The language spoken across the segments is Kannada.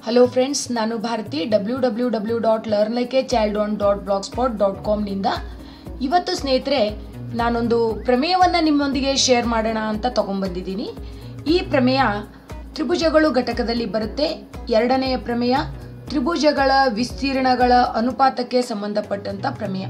ಹಲೋ ಫ್ರೆಂಡ್ಸ್, ನಾನು ಭಾರತಿ www.learnlikeachild.blogspot.com ನಿಂದ ಇವತ್ತು ಸ್ನೇಹಿತರೆ ನಾನೊಂದು ಪ್ರಮೇಯವನ್ನು ನಿಮ್ಮೊಂದಿಗೆ ಶೇರ್ ಮಾಡೋಣ ಅಂತ ತಗೊಂಡ್ಬಂದಿದ್ದೀನಿ. ಈ ಪ್ರಮೇಯ ತ್ರಿಭುಜಗಳು ಘಟಕದಲ್ಲಿ ಬರುತ್ತೆ. ಎರಡನೆಯ ಪ್ರಮೇಯ ತ್ರಿಭುಜಗಳ ವಿಸ್ತೀರ್ಣಗಳ ಅನುಪಾತಕ್ಕೆ ಸಂಬಂಧಪಟ್ಟಂತ ಪ್ರಮೇಯ.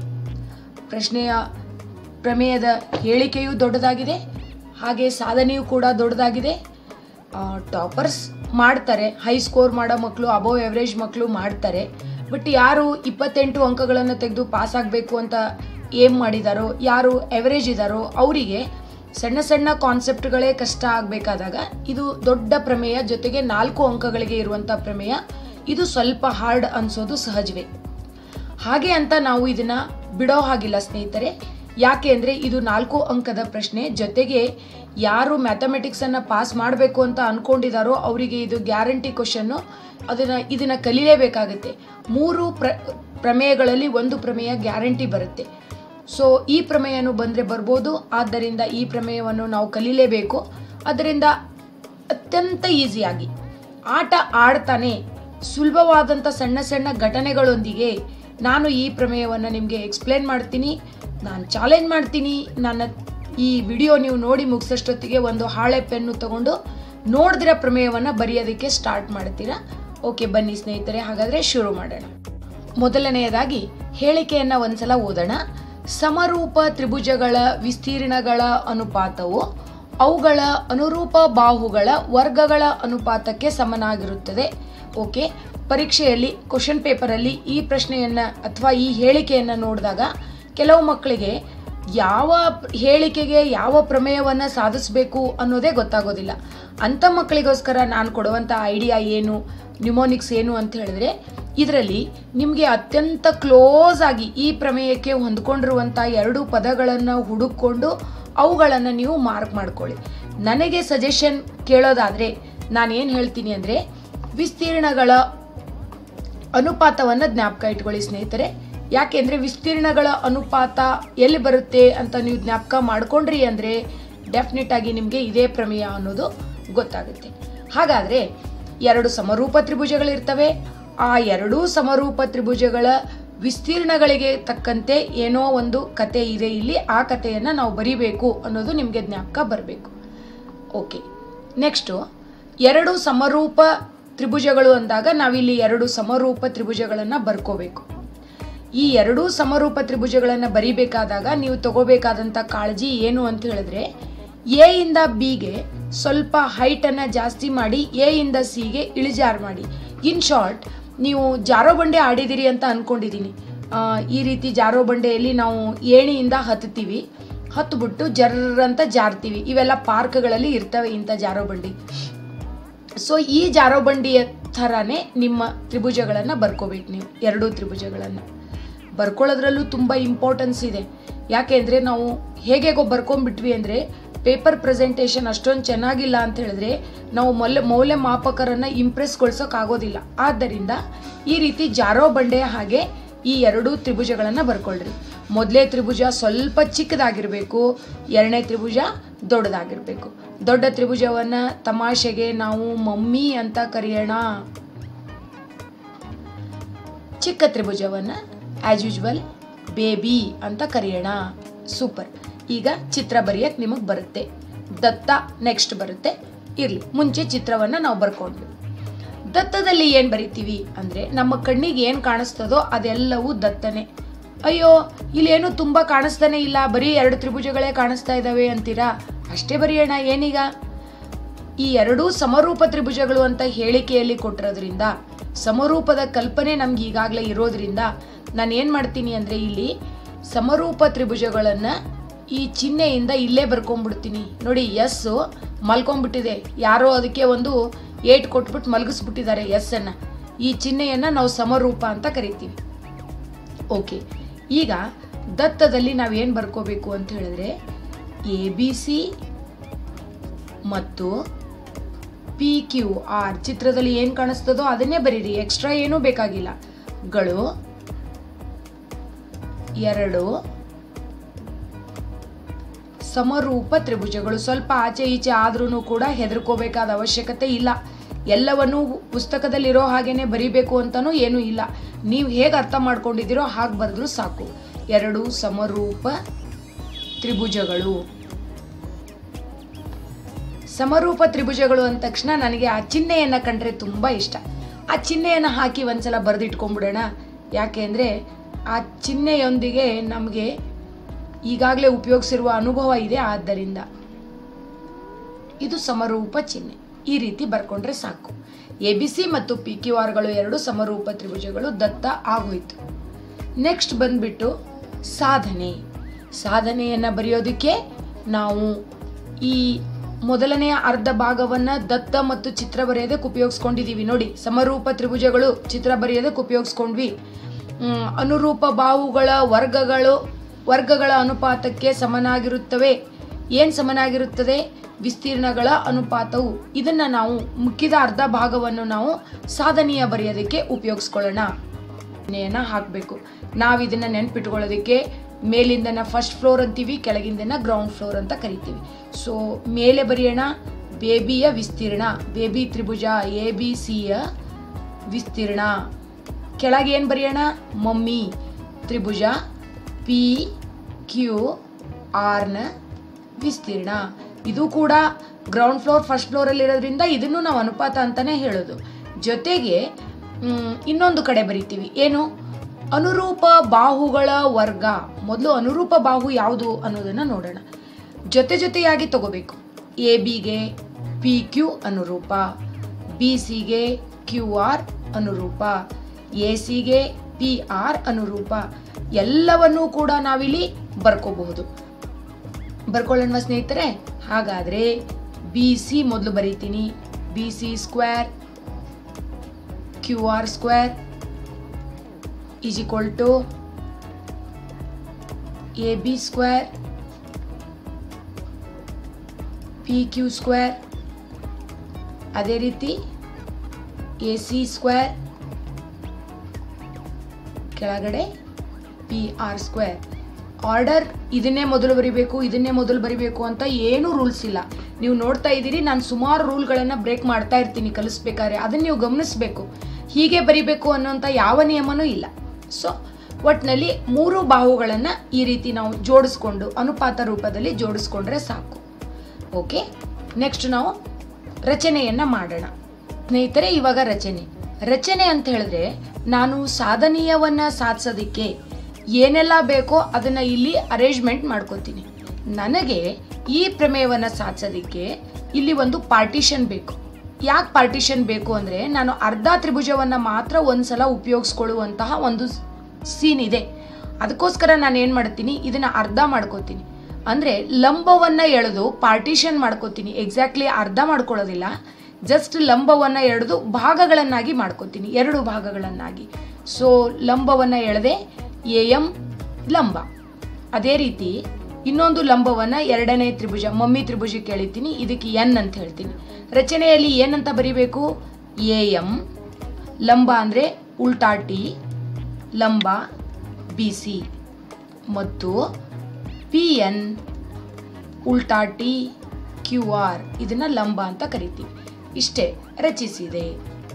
ಪ್ರಮೇಯದ ಹೇಳಿಕೆಯೂ ದೊಡ್ಡದಾಗಿದೆ, ಹಾಗೆ ಸಾಧನೆಯೂ ಕೂಡ ದೊಡ್ಡದಾಗಿದೆ. ಟಾಪರ್ಸ್ ಮಾಡ್ತಾರೆ, ಹೈ ಸ್ಕೋರ್ ಮಾಡೋ ಮಕ್ಕಳು, ಅಬೋವ್ ಎವರೇಜ್ ಮಕ್ಕಳು ಮಾಡ್ತಾರೆ. ಬಟ್ ಯಾರು 28 ಅಂಕಗಳನ್ನು ತೆಗೆದು ಪಾಸ್ ಆಗಬೇಕು ಅಂತ ಏಮ್ ಮಾಡಿದಾರೋ, ಯಾರು ಎವರೇಜ್ ಇದ್ದಾರೋ ಅವರಿಗೆ ಸಣ್ಣ ಸಣ್ಣ ಕಾನ್ಸೆಪ್ಟ್ಗಳೇ ಕಷ್ಟ ಆಗಬೇಕಾದಾಗ ಇದು ದೊಡ್ಡ ಪ್ರಮೇಯ, ಜೊತೆಗೆ 4 ಅಂಕಗಳಿಗೆ ಇರುವಂಥ ಪ್ರಮೇಯ. ಇದು ಸ್ವಲ್ಪ ಹಾರ್ಡ್ ಅನ್ಸೋದು ಸಹಜವೇ. ಹಾಗೆ ಅಂತ ನಾವು ಇದನ್ನ ಬಿಡೋ ಹಾಗಿಲ್ಲ ಸ್ನೇಹಿತರೆ. ಯಾಕೆ ಅಂದರೆ ಇದು 4 ಅಂಕದ ಪ್ರಶ್ನೆ, ಜೊತೆಗೆ ಯಾರು ಮ್ಯಾಥಮೆಟಿಕ್ಸನ್ನು ಪಾಸ್ ಮಾಡಬೇಕು ಅಂತ ಅಂದ್ಕೊಂಡಿದ್ದಾರೋ ಅವರಿಗೆ ಇದು ಗ್ಯಾರಂಟಿ ಕ್ವಶನ್ನು. ಇದನ್ನ ಕಲೀಲೇಬೇಕಾಗುತ್ತೆ. 3 ಪ್ರಮೇಯಗಳಲ್ಲಿ ಒಂದು ಪ್ರಮೇಯ ಗ್ಯಾರಂಟಿ ಬರುತ್ತೆ. ಸೊ ಈ ಪ್ರಮೇಯನು ಬಂದರೆ ಬರ್ಬೋದು. ಆದ್ದರಿಂದ ಈ ಪ್ರಮೇಯವನ್ನು ನಾವು ಕಲೀಲೇಬೇಕು. ಅದರಿಂದ ಅತ್ಯಂತ ಈಸಿಯಾಗಿ ಆಟ ಆಡ್ತಾನೆ ಸುಲಭವಾದಂಥ ಸಣ್ಣ ಸಣ್ಣ ಘಟನೆಗಳೊಂದಿಗೆ ನಾನು ಈ ಪ್ರಮೇಯವನ್ನು ನಿಮಗೆ ಎಕ್ಸ್ಪ್ಲೇನ್ ಮಾಡ್ತೀನಿ, ನಾನು ಚಾಲೆಂಜ್ ಮಾಡ್ತೀನಿ. ನನ್ನ ಈ ವಿಡಿಯೋ ನೀವು ನೋಡಿ ಮುಗಿಸೋಷ್ಟೊತ್ತಿಗೆ ಒಂದು ಹಾಳೆ ಪೆನ್ನು ತಗೊಂಡು ನೋಡಿದಿರ ಪ್ರಮೇಯವನ್ನು ಬರೆಯೋದಕ್ಕೆ ಸ್ಟಾರ್ಟ್ ಮಾಡ್ತೀರಾ. ಓಕೆ, ಬನ್ನಿ ಸ್ನೇಹಿತರೆ, ಹಾಗಾದರೆ ಶುರು ಮಾಡೋಣ. ಮೊದಲನೆಯದಾಗಿ ಹೇಳಿಕೆಯನ್ನು ಒಂದ್ಸಲ ಓದೋಣ. ಸಮರೂಪ ತ್ರಿಭುಜಗಳ ವಿಸ್ತೀರ್ಣಗಳ ಅನುಪಾತವು ಅವುಗಳ ಅನುರೂಪ ಬಾಹುಗಳ ವರ್ಗಗಳ ಅನುಪಾತಕ್ಕೆ ಸಮನಾಗಿರುತ್ತದೆ. ಓಕೆ, ಪರೀಕ್ಷೆಯಲ್ಲಿ ಕ್ವಶನ್ ಪೇಪರಲ್ಲಿ ಈ ಪ್ರಶ್ನೆಯನ್ನು ಅಥವಾ ಈ ಹೇಳಿಕೆಯನ್ನು ನೋಡಿದಾಗ ಕೆಲವು ಮಕ್ಕಳಿಗೆ ಯಾವ ಹೇಳಿಕೆಗೆ ಯಾವ ಪ್ರಮೇಯವನ್ನು ಸಾಧಿಸಬೇಕು ಅನ್ನೋದೇ ಗೊತ್ತಾಗೋದಿಲ್ಲ. ಅಂಥ ಮಕ್ಕಳಿಗೋಸ್ಕರ ನಾನು ಕೊಡುವಂಥ ಐಡಿಯಾ ಏನು, ನ್ಯೂಮೋನಿಕ್ಸ್ ಏನು ಅಂತ ಹೇಳಿದ್ರೆ, ಇದರಲ್ಲಿ ನಿಮಗೆ ಅತ್ಯಂತ ಕ್ಲೋಸ್ ಆಗಿ ಈ ಪ್ರಮೇಯಕ್ಕೆ ಹೊಂದ್ಕೊಂಡಿರುವಂಥ 2 ಪದಗಳನ್ನು ಹುಡುಕೊಂಡು ಅವುಗಳನ್ನು ನೀವು ಮಾರ್ಕ್ ಮಾಡ್ಕೊಳ್ಳಿ. ನನಗೆ ಸಜೆಷನ್ ಕೇಳೋದಾದರೆ ನಾನೇನು ಹೇಳ್ತೀನಿ ಅಂದರೆ, ವಿಸ್ತೀರ್ಣಗಳ ಅನುಪಾತವನ್ನು ಜ್ಞಾಪಕ ಇಟ್ಕೊಳ್ಳಿ ಸ್ನೇಹಿತರೆ. ಯಾಕೆಂದರೆ ವಿಸ್ತೀರ್ಣಗಳ ಅನುಪಾತ ಎಲ್ಲಿ ಬರುತ್ತೆ ಅಂತ ನೀವು ಜ್ಞಾಪಕ ಮಾಡ್ಕೊಂಡ್ರಿ ಅಂದರೆ ಡೆಫಿನೆಟ್ ಆಗಿ ನಿಮಗೆ ಇದೇ ಪ್ರಮೇಯ ಅನ್ನೋದು ಗೊತ್ತಾಗುತ್ತೆ. ಹಾಗಾದರೆ 2 ಸಮರೂಪ ತ್ರಿಭುಜಗಳಿರ್ತವೆ. ಆ 2 ಸಮರೂಪ ತ್ರಿಭುಜಗಳ ವಿಸ್ತೀರ್ಣಗಳಿಗೆ ತಕ್ಕಂತೆ ಏನೋ ಒಂದು ಕತೆ ಇದೆ ಇಲ್ಲಿ. ಆ ಕಥೆಯನ್ನು ನಾವು ಬರಿಬೇಕು ಅನ್ನೋದು ನಿಮಗೆ ಜ್ಞಾಪಕ ಬರಬೇಕು. ಓಕೆ, ನೆಕ್ಸ್ಟು 2 ಸಮರೂಪ ತ್ರಿಭುಜಗಳು ಅಂದಾಗ ನಾವಿಲ್ಲಿ 2 ಸಮರೂಪ ತ್ರಿಭುಜಗಳನ್ನು ಬರ್ಕೋಬೇಕು. ಈ 2 ಸಮರೂಪ ತ್ರಿಭುಜಗಳನ್ನು ಬರಿಬೇಕಾದಾಗ ನೀವು ತಗೋಬೇಕಾದಂಥ ಕಾಳಜಿ ಏನು ಅಂತ ಹೇಳಿದ್ರೆ, ಎ ಇಂದ ಬಿಗೆ ಸ್ವಲ್ಪ ಹೈಟನ್ನು ಜಾಸ್ತಿ ಮಾಡಿ ಎ ಇಂದ ಸಿಗೆ ಇಳಿಜಾರು ಮಾಡಿ. ಇನ್ ಶಾರ್ಟ್, ನೀವು ಜಾರೋ ಬಂಡೆ ಆಡಿದಿರಿ ಅಂತ ಅಂದ್ಕೊಂಡಿದ್ದೀನಿ. ಈ ರೀತಿ ಜಾರೋ ಬಂಡೆಯಲ್ಲಿ ನಾವು ಏಣಿಯಿಂದ ಹತ್ತೀವಿ, ಹತ್ಬಿಟ್ಟು ಜರ್ರಂತ ಜಾರ್ತೀವಿ. ಇವೆಲ್ಲ ಪಾರ್ಕ್ಗಳಲ್ಲಿ ಇರ್ತವೆ ಇಂಥ ಜಾರೋ ಬಂಡಿ. ಸೊ ಈ ಜಾರೋ ಬಂಡಿಯ ಥರನೇ ನಿಮ್ಮ ತ್ರಿಭುಜಗಳನ್ನು ಬರ್ಕೋಬೇಕು ನೀವು. 2 ತ್ರಿಭುಜಗಳನ್ನು ಬರ್ಕೊಳ್ಳೋದ್ರಲ್ಲೂ ತುಂಬ ಇಂಪಾರ್ಟೆನ್ಸ್ ಇದೆ. ಯಾಕೆಂದರೆ ನಾವು ಹೇಗೇಗೋ ಬರ್ಕೊಂಡ್ಬಿಟ್ವಿ ಅಂದರೆ ಪೇಪರ್ ಪ್ರೆಸೆಂಟೇಷನ್ ಅಷ್ಟೊಂದು ಚೆನ್ನಾಗಿಲ್ಲ ಅಂತ ಹೇಳಿದ್ರೆ ನಾವು ಮೌಲ್ಯಮಾಪಕರನ್ನು ಇಂಪ್ರೆಸ್ಗೊಳಿಸೋಕ್ಕಾಗೋದಿಲ್ಲ. ಆದ್ದರಿಂದ ಈ ರೀತಿ ಜಾರೋ ಬಂಡೆಯ ಹಾಗೆ ಈ 2 ತ್ರಿಭುಜಗಳನ್ನು ಬರ್ಕೊಳ್ರಿ. ಮೊದಲೇ ತ್ರಿಭುಜ ಸ್ವಲ್ಪ ಚಿಕ್ಕದಾಗಿರಬೇಕು, 2ನೇ ತ್ರಿಭುಜ ದೊಡ್ಡದಾಗಿರಬೇಕು. ದೊಡ್ಡ ತ್ರಿಭುಜವನ್ನು ತಮಾಷೆಗೆ ನಾವು ಮಮ್ಮಿ ಅಂತ ಕರೆಯೋಣ, ಚಿಕ್ಕ ತ್ರಿಭುಜವನ್ನು ಆಸ್ ಯೂಶುವಲ್ ಬೇಬಿ ಅಂತ ಕರೆಯೋಣ. ಸೂಪರ್. ಈಗ ಚಿತ್ರ ಬರೆಯಕ್ಕೆ ನಿಮಗೆ ಬರುತ್ತೆ. ದತ್ತ ನೆಕ್ಸ್ಟ್ ಬರುತ್ತೆ. ಇರಲಿ, ಮುಂಚೆ ಚಿತ್ರವನ್ನು ನಾವು ಬರ್ಕೊಂಡ್ವಿ. ದತ್ತದಲ್ಲಿ ಏನು ಬರಿತೀವಿ ಅಂದರೆ, ನಮ್ಮ ಕಣ್ಣಿಗೆ ಏನು ಕಾಣಿಸ್ತದೋ ಅದೆಲ್ಲವೂ ದತ್ತನೇ. ಅಯ್ಯೋ, ಇಲ್ಲೇನು ತುಂಬ ಕಾಣಿಸ್ತಾನೆ ಇಲ್ಲ, ಬರೀ 2 ತ್ರಿಭುಜಗಳೇ ಕಾಣಿಸ್ತಾ ಇದ್ದಾವೆ ಅಂತೀರಾ? ಅಷ್ಟೇ ಬರೆಯೋಣ. ಏನೀಗ ಈ 2 ಸಮರೂಪ ತ್ರಿಭುಜಗಳು ಅಂತ ಹೇಳಿಕೆಯಲ್ಲಿ ಕೊಟ್ಟಿರೋದ್ರಿಂದ, ಸಮರೂಪದ ಕಲ್ಪನೆ ನಮ್ಗೆ ಈಗಾಗಲೇ ಇರೋದ್ರಿಂದ ನಾನು ಏನು ಮಾಡ್ತೀನಿ ಅಂದರೆ, ಇಲ್ಲಿ ಸಮರೂಪ ತ್ರಿಭುಜಗಳನ್ನು ಈ ಚಿಹ್ನೆಯಿಂದ ಇಲ್ಲೇ ಬರ್ಕೊಂಡ್ಬಿಡ್ತೀನಿ. ನೋಡಿ, ಎಸ್ ಮಲ್ಕೊಂಡ್ಬಿಟ್ಟಿದೆ, ಯಾರೋ ಅದಕ್ಕೆ ಒಂದು 8 ಕೊಟ್ಬಿಟ್ಟು ಮಲಗಿಸ್ಬಿಟ್ಟಿದ್ದಾರೆ ಎಸ್ ಅನ್ನು. ಈ ಚಿಹ್ನೆಯನ್ನು ನಾವು ಸಮರೂಪ ಅಂತ ಕರಿತೀವಿ. ಓಕೆ, ಈಗ ದತ್ತದಲ್ಲಿ ನಾವೇನು ಬರ್ಕೋಬೇಕು ಅಂತ ಹೇಳಿದ್ರೆ, ABC ಮತ್ತು PQR ಚಿತ್ರದಲ್ಲಿ ಏನು ಕಾಣಿಸ್ತದೋ ಅದನ್ನೇ ಬರೀರಿ, ಎಕ್ಸ್ಟ್ರಾ ಏನೂ ಬೇಕಾಗಿಲ್ಲ. ಗಳು 2 ಸಮರೂಪ ತ್ರಿಭುಜಗಳು. ಸ್ವಲ್ಪ ಆಚೆ ಈಚೆ ಆದ್ರೂ ಕೂಡ ಹೆದರ್ಕೋಬೇಕಾದ ಅವಶ್ಯಕತೆ ಇಲ್ಲ. ಎಲ್ಲವನ್ನೂ ಪುಸ್ತಕದಲ್ಲಿರೋ ಹಾಗೇನೆ ಬರಿಬೇಕು ಅಂತಲೂ ಏನೂ ಇಲ್ಲ. ನೀವು ಹೇಗೆ ಅರ್ಥ ಮಾಡ್ಕೊಂಡಿದ್ದೀರೋ ಹಾಗೆ ಬರೆದ್ರೂ ಸಾಕು. 2 ಸಮರೂಪ ತ್ರಿಭುಜಗಳು. ಸಮರೂಪ ತ್ರಿಭುಜಗಳು ಅಂದ ತಕ್ಷಣ ನನಗೆ ಆ ಚಿಹ್ನೆಯನ್ನು ಕಂಡ್ರೆ ತುಂಬ ಇಷ್ಟ. ಆ ಚಿಹ್ನೆಯನ್ನು ಹಾಕಿ ಒಂದ್ಸಲ ಬರೆದಿಟ್ಕೊಂಡ್ಬಿಡೋಣ. ಯಾಕೆ ಅಂದರೆ ಆ ಚಿಹ್ನೆಯೊಂದಿಗೆ ನಮಗೆ ಈಗಾಗಲೇ ಉಪಯೋಗಿಸಿರುವ ಅನುಭವ ಇದೆ. ಆದ್ದರಿಂದ ಇದು ಸಮರೂಪ ಚಿಹ್ನೆ. ಈ ರೀತಿ ಬರ್ಕೊಂಡ್ರೆ ಸಾಕು. ABC ಮತ್ತು PQRಗಳು 2 ಸಮರೂಪ ತ್ರಿಭುಜಗಳು ದತ್ತ ಆಗೋಯ್ತು. ನೆಕ್ಸ್ಟ್ ಬಂದ್ಬಿಟ್ಟು ಸಾಧನೆಯನ್ನು ಬರೆಯೋದಕ್ಕೆ ನಾವು ಈ ಮೊದಲನೆಯ ಅರ್ಧ ಭಾಗವನ್ನು ದತ್ತ ಮತ್ತು ಚಿತ್ರ ಬರೆಯೋದಕ್ಕೆ ಉಪಯೋಗಿಸ್ಕೊಂಡಿದ್ದೀವಿ. ನೋಡಿ, ಸಮರೂಪ ತ್ರಿಭುಜಗಳು ಚಿತ್ರ ಬರೆಯೋದಕ್ಕೆ ಉಪಯೋಗಿಸ್ಕೊಂಡ್ವಿ. ಅನುರೂಪ ಬಾಹುಗಳ ವರ್ಗಗಳ ಅನುಪಾತಕ್ಕೆ ಸಮನಾಗಿರುತ್ತವೆ. ಏನು ಸಮನಾಗಿರುತ್ತದೆ? ವಿಸ್ತೀರ್ಣಗಳ ಅನುಪಾತವು. ಇದನ್ನು ನಾವು ಮುಖ್ಯದ ಅರ್ಧ ಭಾಗವನ್ನು ನಾವು ಸಾಧನೆಯ ಬರೆಯೋದಕ್ಕೆ ಉಪಯೋಗಿಸ್ಕೊಳ್ಳೋಣ. ಹಾಕಬೇಕು. ನಾವು ಇದನ್ನು ನೆನ್ಪಿಟ್ಕೊಳ್ಳೋದಕ್ಕೆ ಮೇಲಿಂದನ ಫಸ್ಟ್ ಫ್ಲೋರ್ ಅಂತೀವಿ, ಕೆಳಗಿಂದನ ಗ್ರೌಂಡ್ ಫ್ಲೋರ್ ಅಂತ ಕರಿತೀವಿ. ಸೊ ಮೇಲೆ ಬರೆಯೋಣ ಬೇಬಿಯ ವಿಸ್ತೀರ್ಣ, ಬೇಬಿ ತ್ರಿಭುಜ ABCಯ ವಿಸ್ತೀರ್ಣ. ಕೆಳಗೆ ಏನು ಬರೆಯೋಣ? ಮಮ್ಮಿ ತ್ರಿಭುಜ PQRನ ವಿಸ್ತೀರ್ಣ. ಇದು ಕೂಡ ಗ್ರೌಂಡ್ ಫ್ಲೋರ್ ಫಸ್ಟ್ ಫ್ಲೋರಲ್ಲಿ ಇರೋದ್ರಿಂದ ಇದನ್ನು ನಾವು ಅನುಪಾತ ಅಂತಾನೆ ಹೇಳೋದು. ಜೊತೆಗೆ ಇನ್ನೊಂದು ಕಡೆ ಬರಿತೀವಿ, ಏನು? ಅನುರೂಪ ಬಾಹುಗಳ ವರ್ಗ. ಮೊದಲು ಅನುರೂಪ ಬಾಹು ಯಾವುದು ಅನ್ನೋದನ್ನು ನೋಡೋಣ. ಜೊತೆಯಾಗಿ ತಗೋಬೇಕು. ABಗೆ PQ ಅನುರೂಪ, BCಗೆ QR ಅನುರೂಪ, ACಗೆ PR ಅನುರೂಪ. ಎಲ್ಲವನ್ನೂ ಕೂಡ ನಾವಿಲ್ಲಿ ಬರ್ಕೋಬಹುದು. ಬರ್ಕೊಳ್ಳೋಣ ಸ್ನೇಹಿತರೆ. ಹಾಗಾದರೆ BC ಮೊದಲು ಬರೀತೀನಿ. BC square QR square is equal to AB square PQ square. ಅದೇ ರೀತಿ AC ಸ್ಕ್ವೇರ್ ಕೆಳಗಡೆ PR ಸ್ಕ್ವೇರ್. ಆರ್ಡರ್ ಇದನ್ನೇ ಮೊದಲು ಬರಿಬೇಕು ಅಂತ ಏನೂ ರೂಲ್ಸ್ ಇಲ್ಲ. ನೀವು ನೋಡ್ತಾ ಇದ್ದೀರಿ, ನಾನು ಸುಮಾರು ರೂಲ್ಗಳನ್ನು ಬ್ರೇಕ್ ಮಾಡ್ತಾ ಇರ್ತೀನಿ ಕಲಿಸ್ಬೇಕಾದ್ರೆ. ಅದನ್ನು ನೀವು ಗಮನಿಸಬೇಕು. ಹೀಗೆ ಬರಿಬೇಕು ಅನ್ನೋಂಥ ಯಾವ ನಿಯಮನೂ ಇಲ್ಲ. ಸೊ ಒಟ್ಟಿನಲ್ಲಿ 3 ಬಾಹುಗಳನ್ನು ಈ ರೀತಿ ನಾವು ಜೋಡಿಸ್ಕೊಂಡು ಅನುಪಾತ ರೂಪದಲ್ಲಿ ಜೋಡಿಸ್ಕೊಂಡ್ರೆ ಸಾಕು. ಓಕೆ, ನೆಕ್ಸ್ಟ್ ನಾವು ರಚನೆಯನ್ನು ಮಾಡೋಣ ಸ್ನೇಹಿತರೆ. ಇವಾಗ ರಚನೆ ಅಂತ ಹೇಳಿದ್ರೆ ನಾನು ಸಾಧನೀಯವನ್ನು ಸಾಧಿಸೋದಕ್ಕೆ ಏನೆಲ್ಲ ಬೇಕೋ ಅದನ್ನು ಇಲ್ಲಿ ಅರೇಂಜ್ಮೆಂಟ್ ಮಾಡ್ಕೋತೀನಿ. ನನಗೆ ಈ ಪ್ರಮೇಯವನ್ನು ಸಾಧಿಸೋದಕ್ಕೆ ಇಲ್ಲಿ ಒಂದು ಪಾರ್ಟಿಷನ್ ಬೇಕು. ಯಾಕೆ ಪಾರ್ಟಿಷನ್ ಬೇಕು ಅಂದರೆ ನಾನು ಅರ್ಧ ತ್ರಿಭುಜವನ್ನು ಮಾತ್ರ ಒಂದ್ಸಲ ಉಪಯೋಗಿಸ್ಕೊಳ್ಳುವಂತಹ ಒಂದು ಸೀನ್ ಇದೆ. ಅದಕ್ಕೋಸ್ಕರ ನಾನು ಏನು ಮಾಡ್ತೀನಿ, ಇದನ್ನು ಅರ್ಧ ಮಾಡ್ಕೋತೀನಿ. ಅಂದರೆ ಲಂಬವನ್ನು ಎಳೆದು ಪಾರ್ಟಿಷನ್ ಮಾಡ್ಕೋತೀನಿ. ಎಕ್ಸಾಕ್ಟ್ಲಿ ಅರ್ಧ ಮಾಡ್ಕೊಳ್ಳೋದಿಲ್ಲ, ಜಸ್ಟ್ ಲಂಬವನ್ನು ಎಳೆದು ಭಾಗಗಳನ್ನಾಗಿ ಮಾಡ್ಕೋತೀನಿ, 2 ಭಾಗಗಳನ್ನಾಗಿ. ಸೊ ಲಂಬವನ್ನು ಎಳೆದೆ AM ಲಂಬ. ಅದೇ ರೀತಿ ಇನ್ನೊಂದು ಲಂಬವನ್ನು 2ನೇ ತ್ರಿಭುಜ ಮಮ್ಮಿ ತ್ರಿಭುಜಕ್ಕೆ ಎಳಿತೀನಿ. ಇದಕ್ಕೆ N ಅಂತ ಹೇಳ್ತೀನಿ. ರಚನೆಯಲ್ಲಿ ಏನಂತ ಬರಿಬೇಕು? AM ಲಂಬ ಅಂದರೆ ಉಲ್ಟಾ T ಲಂಬ BC ಮತ್ತು PN ಉಲ್ಟಾ T QR ಇದನ್ನು ಲಂಬ ಅಂತ ಕರಿತೀವಿ. ಇಷ್ಟೇ ರಚಿಸಿದೆ.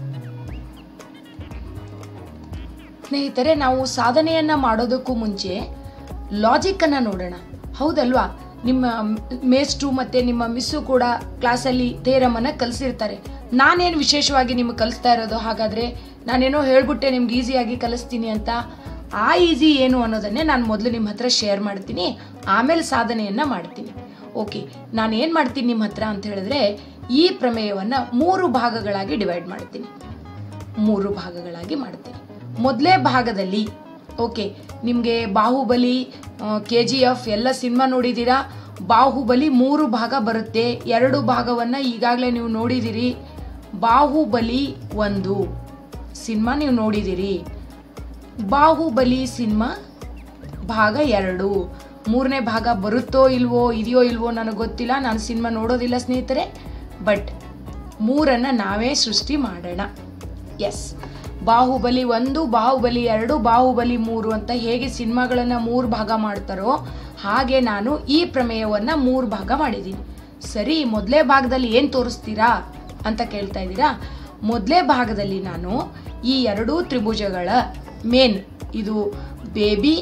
ಸ್ನೇಹಿತರೆ, ನಾವು ಸಾಧನೆಯನ್ನು ಮಾಡೋದಕ್ಕೂ ಮುಂಚೆ ಲಾಜಿಕ್ಕನ್ನು ನೋಡೋಣ. ಹೌದಲ್ವಾ? ನಿಮ್ಮ ಮೇಸ್ಟು ಮತ್ತು ನಿಮ್ಮ ಮಿಸ್ಸು ಕೂಡ ಕ್ಲಾಸಲ್ಲಿ ಥಿಯರಮನ್ನು ಕಲಿಸಿರ್ತಾರೆ. ನಾನೇನು ವಿಶೇಷವಾಗಿ ನಿಮಗೆ ಕಲಿಸ್ತಾ ಇರೋದು? ಹಾಗಾದರೆ ನಾನೇನೋ ಹೇಳ್ಬಿಟ್ಟೆ ನಿಮ್ಗೆ ಈಸಿಯಾಗಿ ಕಲಿಸ್ತೀನಿ ಅಂತ. ಆ ಈಸಿ ಏನು ಅನ್ನೋದನ್ನೇ ನಾನು ಮೊದಲು ನಿಮ್ಮ ಹತ್ರ ಶೇರ್ ಮಾಡ್ತೀನಿ, ಆಮೇಲೆ ಸಾಧನೆಯನ್ನು ಮಾಡ್ತೀನಿ. ಓಕೆ, ನಾನು ಏನು ಮಾಡ್ತೀನಿ ನಿಮ್ಮ ಹತ್ರ ಅಂತ ಹೇಳಿದ್ರೆ, ಈ ಪ್ರಮೇಯವನ್ನು 3 ಭಾಗಗಳಾಗಿ ಡಿವೈಡ್ ಮಾಡ್ತೀನಿ. 3 ಭಾಗಗಳಾಗಿ ಮಾಡ್ತೀನಿ. ಮೊದಲೇ ಭಾಗದಲ್ಲಿ ಓಕೆ, ನಿಮಗೆ ಬಾಹುಬಲಿ, KGF ಎಲ್ಲ ಸಿನಿಮಾ ನೋಡಿದ್ದೀರಾ. ಬಾಹುಬಲಿ 3 ಭಾಗ ಬರುತ್ತೆ. 2 ಭಾಗವನ್ನು ಈಗಾಗಲೇ ನೀವು ನೋಡಿದ್ದೀರಿ. ಬಾಹುಬಲಿ 1 ಸಿನಿಮಾ ನೀವು ನೋಡಿದ್ದೀರಿ. ಬಾಹುಬಲಿ ಸಿನಿಮಾ ಭಾಗ 2. 3ನೇ ಭಾಗ ಬರುತ್ತೋ ಇಲ್ವೋ, ಇದೆಯೋ ಇಲ್ವೋ ನನಗೆ ಗೊತ್ತಿಲ್ಲ, ನಾನು ಸಿನಿಮಾ ನೋಡೋದಿಲ್ಲ ಸ್ನೇಹಿತರೆ. ಬಟ್ 3ಅನ್ನು ನಾವೇ ಸೃಷ್ಟಿ ಮಾಡೋಣ. ಎಸ್, ಬಾಹುಬಲಿ 1, ಬಾಹುಬಲಿ 2, ಬಾಹುಬಲಿ 3 ಅಂತ ಹೇಗೆ ಸಿನಿಮಾಗಳನ್ನು 3 ಭಾಗ ಮಾಡ್ತಾರೋ ಹಾಗೆ ನಾನು ಈ ಪ್ರಮೇಯವನ್ನು 3 ಭಾಗ ಮಾಡಿದ್ದೀನಿ. ಸರಿ, ಮೊದಲೇ ಭಾಗದಲ್ಲಿ ಏನು ತೋರಿಸ್ತೀರಾ ಅಂತ ಕೇಳ್ತಾ ಇದ್ದೀರಾ? ಮೊದಲೇ ಭಾಗದಲ್ಲಿ ನಾನು ಈ ಎರಡೂ ತ್ರಿಭುಜಗಳ ಮೇನ್, ಇದು ಬೇಬಿ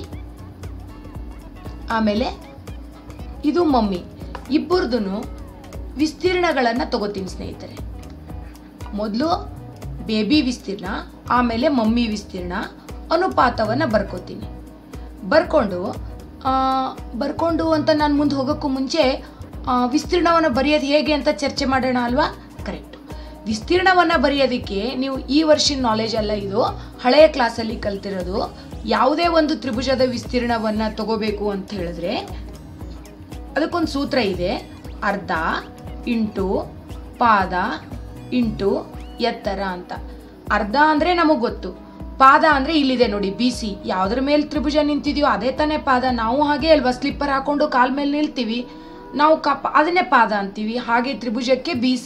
ಆಮೇಲೆ ಇದು ಮಮ್ಮಿ, ಇಬ್ಬರದೂ ವಿಸ್ತೀರ್ಣಗಳನ್ನು ತಗೋತೀನಿ ಸ್ನೇಹಿತರೆ. ಮೊದಲು ಬೇಬಿ ವಿಸ್ತೀರ್ಣ, ಆಮೇಲೆ ಮಮ್ಮಿ ವಿಸ್ತೀರ್ಣ, ಅನುಪಾತವನ್ನು ಬರ್ಕೋತೀನಿ. ಬರ್ಕೊಂಡು ಅಂತ ನಾನು ಮುಂದೆ ಹೋಗೋಕ್ಕೂ ಮುಂಚೆ ವಿಸ್ತೀರ್ಣವನ್ನು ಬರೆಯೋದು ಹೇಗೆ ಅಂತ ಚರ್ಚೆ ಮಾಡೋಣ ಅಲ್ವಾ? ಕರೆಕ್ಟ್. ವಿಸ್ತೀರ್ಣವನ್ನು ಬರೆಯೋದಕ್ಕೆ ನೀವು ಈ ವರ್ಷದ ನಾಲೆಜ್ ಅಲ್ಲ, ಇದು ಹಳೆಯ ಕ್ಲಾಸಲ್ಲಿ ಕಲ್ತಿರೋದು. ಯಾವುದೇ ಒಂದು ತ್ರಿಭುಜದ ವಿಸ್ತೀರ್ಣವನ್ನು ತಗೋಬೇಕು ಅಂತ ಹೇಳಿದ್ರೆ ಅದಕ್ಕೊಂದು ಸೂತ್ರ ಇದೆ, ಅರ್ಧ ಇಂಟು ಪಾದ ಇಂಟು ಎತ್ತರ ಅಂತ. ಅರ್ಧ ಅಂದರೆ ನಮಗೆ ಗೊತ್ತು, ಪಾದ ಅಂದರೆ ಇಲ್ಲಿದೆ ನೋಡಿ BC, ಯಾವುದ್ರ ಮೇಲೆ ತ್ರಿಭುಜ ನಿಂತಿದೆಯೋ ಅದೇ ತಾನೇ ಪಾದ. ನಾವು ಹಾಗೆ ಅಲ್ವಾ, ಸ್ಲಿಪ್ಪರ್ ಹಾಕೊಂಡು ಕಾಲ ಮೇಲೆ ನಿಲ್ತೀವಿ, ನಾವು ಅದನ್ನೇ ಪಾದ ಅಂತೀವಿ. ಹಾಗೆ ತ್ರಿಭುಜಕ್ಕೆ BC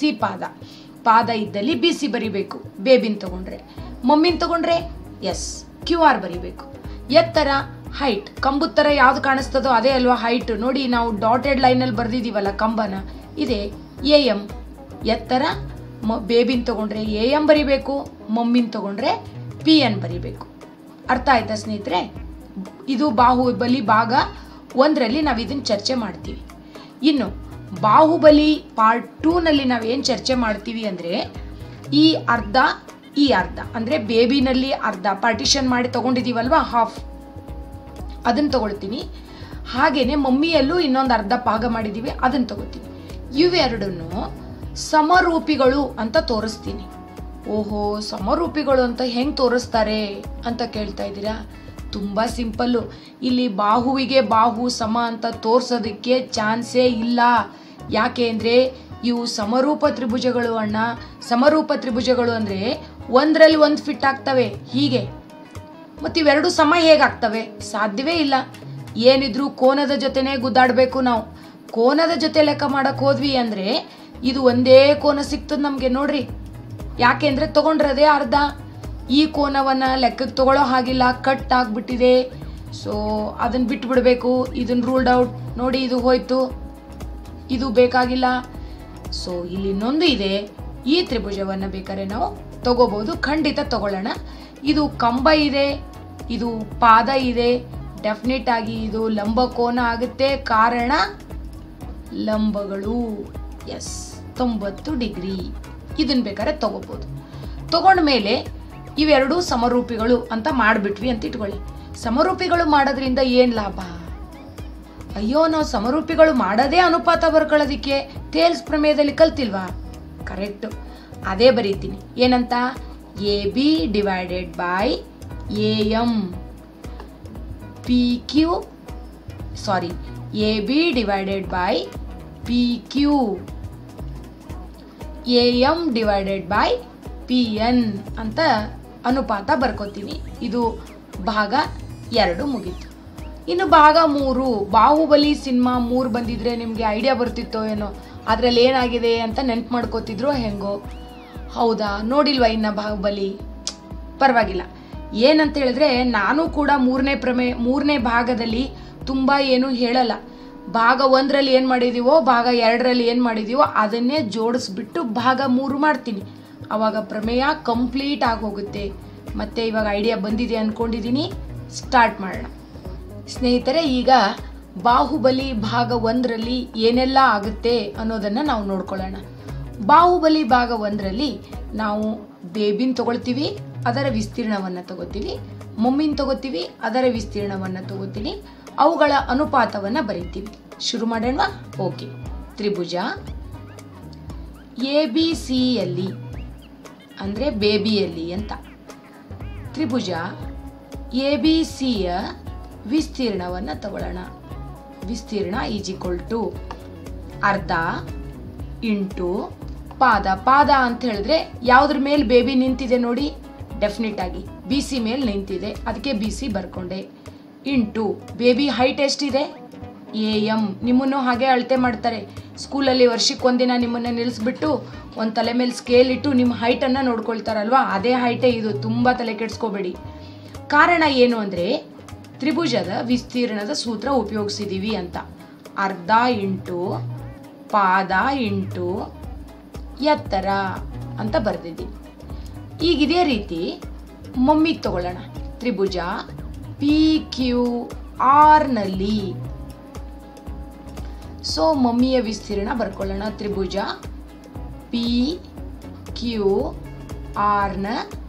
ಪಾದ ಇದ್ದಲ್ಲಿ BC ಬರಿಬೇಕು. ಬೇಬಿನ್ ತಗೊಂಡ್ರೆ, ಮಮ್ಮಿನ ತಗೊಂಡ್ರೆ QR ಬರಿಬೇಕು. ಎತ್ತರ ಹೈಟ್, ಕಂಬದ ಥರ ಯಾವ್ದು ಕಾಣಿಸ್ತದೋ ಅದೇ ಅಲ್ವಾ ಹೈಟ್. ನೋಡಿ ನಾವು ಡಾಟೆಡ್ ಲೈನಲ್ಲಿ ಬರ್ದಿದ್ದೀವಲ್ಲ ಕಂಬನ, ಇದೆ AM. ಎತ್ತರ ಬೇಬಿನ್ ತಗೊಂಡ್ರೆ AM ಬರಿಬೇಕು, ಮಮ್ಮಿನ ತಗೊಂಡ್ರೆ PN ಬರಿಬೇಕು. ಅರ್ಥ ಆಯ್ತಾ ಸ್ನೇಹಿತರೆ? ಇದು ಬಾಹುಬಲಿ ಭಾಗ 1ರಲ್ಲಿ ನಾವು ಇದನ್ನು ಚರ್ಚೆ ಮಾಡ್ತೀವಿ. ಇನ್ನು ಬಾಹುಬಲಿ ಪಾರ್ಟ್ 2ನಲ್ಲಿ ನಾವೇನು ಚರ್ಚೆ ಮಾಡ್ತೀವಿ ಅಂದರೆ ಈ ಅರ್ಧ ಅಂದರೆ ಬೇಬಿನಲ್ಲಿ ಅರ್ಧ ಪಾರ್ಟಿಷನ್ ಮಾಡಿ ತಗೊಂಡಿದ್ದೀವಲ್ವಾ, ಹಾಫ್, ಅದನ್ನು ತಗೊಳ್ತೀನಿ. ಹಾಗೇನೆ ಮಮ್ಮಿಯಲ್ಲೂ ಇನ್ನೊಂದು ಅರ್ಧ ಭಾಗ ಮಾಡಿದ್ದೀವಿ, ಅದನ್ನು ತಗೋತೀನಿ. ಇವೆರಡನ್ನು ಸಮರೂಪಿಗಳು ಅಂತ ತೋರಿಸ್ತೀನಿ. ಓಹೋ, ಸಮರೂಪಿಗಳು ಅಂತ ಹೆಂಗೆ ತೋರಿಸ್ತಾರೆ ಅಂತ ಕೇಳ್ತಾ ಇದ್ದೀರಾ? ತುಂಬ ಸಿಂಪಲ್ಲು. ಇಲ್ಲಿ ಬಾಹುವಿಗೆ ಬಾಹು ಸಮ ಅಂತ ತೋರಿಸೋದಕ್ಕೆ ಚಾನ್ಸೇ ಇಲ್ಲ. ಯಾಕೆ ಅಂದರೆ ಇವು ಸಮರೂಪ ತ್ರಿಭುಜಗಳು ಅಣ್ಣ. ಸಮರೂಪ ತ್ರಿಭುಜಗಳು ಅಂದರೆ 1ರಲ್ಲಿ 1 ಫಿಟ್ ಆಗ್ತವೆ ಹೀಗೆ. ಮತ್ತು ಇವೆರಡು ಸಮ ಹೇಗಾಗ್ತವೆ? ಸಾಧ್ಯವೇ ಇಲ್ಲ. ಏನಿದ್ರು ಕೋನದ ಜೊತೆನೇ ಗುದ್ದಾಡಬೇಕು ನಾವು. ಕೋನದ ಜೊತೆ ಲೆಕ್ಕ ಮಾಡಕ್ಕೆ ಹೋದ್ವಿ ಅಂದರೆ ಇದು ಒಂದೇ ಕೋನ ಸಿಗ್ತದೆ ನಮಗೆ ನೋಡ್ರಿ. ಯಾಕೆ ಅಂದರೆ ತಗೊಂಡ್ರದೇ ಅರ್ಧ. ಈ ಕೋನವನ್ನು ಲೆಕ್ಕಕ್ಕೆ ತಗೊಳ್ಳೋ ಹಾಗಿಲ್ಲ, ಕಟ್ ಆಗಿಬಿಟ್ಟಿದೆ. ಸೊ ಅದನ್ನು ಬಿಟ್ಬಿಡ್ಬೇಕು. ಇದನ್ನು ರೂಲ್ಡ್ ಔಟ್. ನೋಡಿ, ಇದು ಹೋಯ್ತು, ಇದು ಬೇಕಾಗಿಲ್ಲ. ಸೊ ಇಲ್ಲಿ ಇನ್ನೊಂದು ಇದೆ, ಈ ತ್ರಿಭುಜವನ್ನು ಬೇಕಾದ್ರೆ ನಾವು ತಗೋಬಹುದು, ಖಂಡಿತ ತಗೊಳ್ಳೋಣ. ಇದು ಕಂಬ ಇದೆ, ಇದು ಪಾದ ಇದೆ, ಡೆಫಿನೆಟ್ ಆಗಿ ಇದು ಲಂಬ ಕೋನ ಆಗುತ್ತೆ. ಕಾರಣ ಲಂಬಗಳು 90 ಡಿಗ್ರಿ. ಇದನ್ನ ಬೇಕಾದ್ರೆ ತಗೋಬಹುದು. ತಗೊಂಡ ಮೇಲೆ ಇವೆರಡು ಸಮರೂಪಿಗಳು ಅಂತ ಮಾಡಿಬಿಟ್ವಿ ಅಂತ ಇಟ್ಕೊಳ್ಳಿ. ಸಮರೂಪಿಗಳು ಮಾಡೋದ್ರಿಂದ ಏನು ಲಾಭ? ಅಯ್ಯೋ, ನಾವು ಸಮರೂಪಿಗಳು ಮಾಡೋದೇ ಅನುಪಾತ ಬರ್ಕೊಳ್ಳೋದಿಕ್ಕೆ. ತೇಲ್ಸ್ ಪ್ರಮೇಯದಲ್ಲಿ ಕಲ್ತಿಲ್ವಾ? ಕರೆಕ್ಟು, ಅದೇ ಬರೀತೀನಿ. ಏನಂತ? AB divided by AM PQ, sorry, AB divided by PQ, AM divided by PN ಅಂತ ಅನುಪಾತ ಬರ್ಕೋತೀನಿ. ಇದು ಭಾಗ 2 ಮುಗೀತು. ಇನ್ನು ಭಾಗ 3, ಬಾಹುಬಲಿ ಸಿನಿಮಾ 3 ಬಂದಿದ್ರೆ ನಿಮಗೆ ಐಡಿಯಾ ಬರ್ತಿತ್ತೋ ಏನೋ, ಅದರಲ್ಲಿ ಏನಾಗಿದೆ ಅಂತ ನೆನ್ಪು ಮಾಡ್ಕೋತಿದ್ರು ಹೆಂಗೋ. ಹೌದಾ, ನೋಡಿಲ್ವಾ ಇನ್ನು ಬಾಹುಬಲಿ? ಪರವಾಗಿಲ್ಲ. ಏನಂತ ಹೇಳಿದ್ರೆ ನಾನು ಕೂಡ 3ನೇ ಭಾಗದಲ್ಲಿ ತುಂಬ ಏನು ಹೇಳಲ್ಲ. ಭಾಗ 1ರಲ್ಲಿ ಏನು ಮಾಡಿದೀವೋ, ಭಾಗ 2ರಲ್ಲಿ ಏನು ಮಾಡಿದೀವೋ ಅದನ್ನೇ ಜೋಡಿಸ್ಬಿಟ್ಟು ಭಾಗ 3 ಮಾಡ್ತೀನಿ. ಆವಾಗ ಪ್ರಮೇಯ ಕಂಪ್ಲೀಟ್ ಆಗೋಗುತ್ತೆ. ಮತ್ತೆ ಇವಾಗ ಐಡಿಯಾ ಬಂದಿದೆ ಅಂದ್ಕೊಂಡಿದ್ದೀನಿ. ಸ್ಟಾರ್ಟ್ ಮಾಡೋಣ ಸ್ನೇಹಿತರೆ. ಈಗ ಬಾಹುಬಲಿ ಭಾಗ 1ರಲ್ಲಿ ಏನೆಲ್ಲ ಆಗುತ್ತೆ ಅನ್ನೋದನ್ನು ನಾವು ನೋಡ್ಕೊಳ್ಳೋಣ. ಬಾಹುಬಲಿ ಭಾಗ 1ರಲ್ಲಿ ನಾವು ಬೇಬಿನ ತಗೊಳ್ತೀವಿ, ಅದರ ವಿಸ್ತೀರ್ಣವನ್ನು ತಗೋತೀವಿ. ಮಮ್ಮಿನ ತಗೋತೀವಿ, ಅದರ ವಿಸ್ತೀರ್ಣವನ್ನು ತಗೋತೀನಿ. ಅವುಗಳ ಅನುಪಾತವನ್ನು ಬರೀತೀವಿ. ಶುರು ಮಾಡೋಣ. ಓಕೆ. ತ್ರಿಭುಜ ABCಯಲ್ಲಿ ಅಂದರೆ ಬೇಬಿಯಲ್ಲಿ ಅಂತ. ತ್ರಿಭುಜ ABCಯ ವಿಸ್ತೀರ್ಣವನ್ನು ತಗೊಳ್ಳೋಣ. ವಿಸ್ತೀರ್ಣ ಈಸ್ ಈಕ್ವಲ್ ಟು ಅರ್ಧ ಇಂಟು ಪಾದ. ಪಾದ ಅಂತ ಹೇಳಿದ್ರೆ ಯಾವುದ್ರ ಮೇಲೆ ಬೇಬಿ ನಿಂತಿದೆ ನೋಡಿ, ಡೆಫಿನೆಟ್ ಆಗಿ BC ಮೇಲೆ ನಿಂತಿದೆ, ಅದಕ್ಕೆ BC ಬರ್ಕೊಂಡೆ. ಇಂಟು ಬೇಬಿ ಹೈಟ್ ಎಷ್ಟಿದೆ? AM. ನಿಮ್ಮನ್ನು ಹಾಗೆ ಅಳತೆ ಮಾಡ್ತಾರೆ ಸ್ಕೂಲಲ್ಲಿ. ವರ್ಷಕ್ಕೆ ಒಂದಿನ ನಿಮ್ಮನ್ನು ನಿಲ್ಲಿಸ್ಬಿಟ್ಟು ಒಂದು ತಲೆ ಮೇಲೆ ಸ್ಕೇಲ್ ಇಟ್ಟು ನಿಮ್ಮ ಹೈಟನ್ನು ನೋಡ್ಕೊಳ್ತಾರಲ್ವಾ, ಅದೇ ಹೈಟೇ ಇದು. ತುಂಬ ತಲೆ ಕೆಡಿಸ್ಕೋಬೇಡಿ. ಕಾರಣ ಏನು ಅಂದರೆ ತ್ರಿಭುಜದ ವಿಸ್ತೀರ್ಣದ ಸೂತ್ರ ಉಪಯೋಗಿಸಿದ್ದೀವಿ ಅಂತ. ಅರ್ಧ ಇಂಟು ಪಾದ ಇಂಟು ಎತ್ತರ ಅಂತ ಬರೆದಿದ್ದೀನಿ. ಈಗ ಇದೇ ರೀತಿ ಮಮ್ಮಿಗೆ ತಗೊಳ್ಳೋಣ. ತ್ರಿಭುಜ PQR ನಲ್ಲಿ ಸೊ ಮಮ್ಮಿಯ ವಿಸ್ತೀರ್ಣ ಬರ್ಕೊಳ್ಳೋಣ. ತ್ರಿಭುಜ PQR ನ